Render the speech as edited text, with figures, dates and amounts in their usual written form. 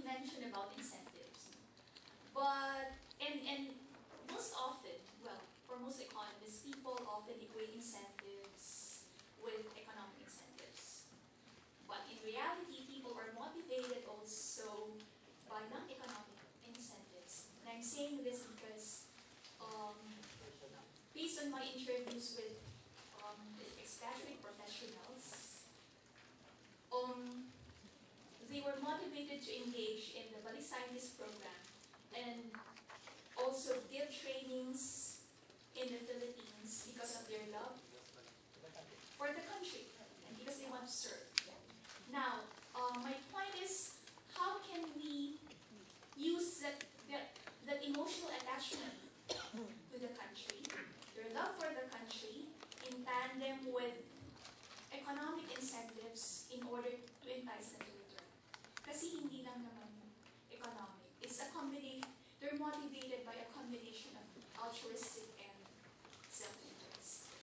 mentioned about incentives. But, and most often, well, for most economists, people often equate incentives with economic incentives. But in reality, people are motivated also by non-economic incentives. And I'm saying this because based on my interviews with expatriate professionals, they were motivated to engage in the Bali Scientist program and also give trainings in the Philippines because of their love for the country and because they want to serve. Now, my point is, how can we use that emotional attachment to the country, their love for the country, in tandem with economic incentives in order to entice them to return? Kasi hindi lang naman economic. It's a combination. They're motivated by a combination of altruistic